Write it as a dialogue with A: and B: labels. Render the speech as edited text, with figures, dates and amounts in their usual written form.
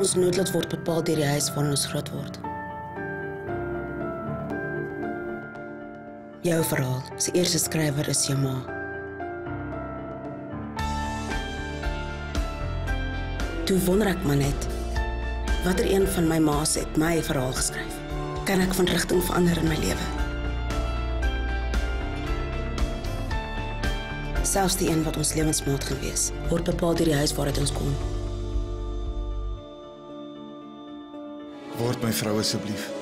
A: Ons noodlot word bepaal deur die huis waarin ons groot word. Jou verhaal, se eerste skrywer is jou ma. Toe wonder ek maar net, watter een van my ma's het my verhaal geskryf? Kan ek van rigting verander in my lewe? Selfs die een wat ons lewensmaat gaan wees, word bepaal deur die huis waaruit ons kom.
B: Word my vrou asseblief.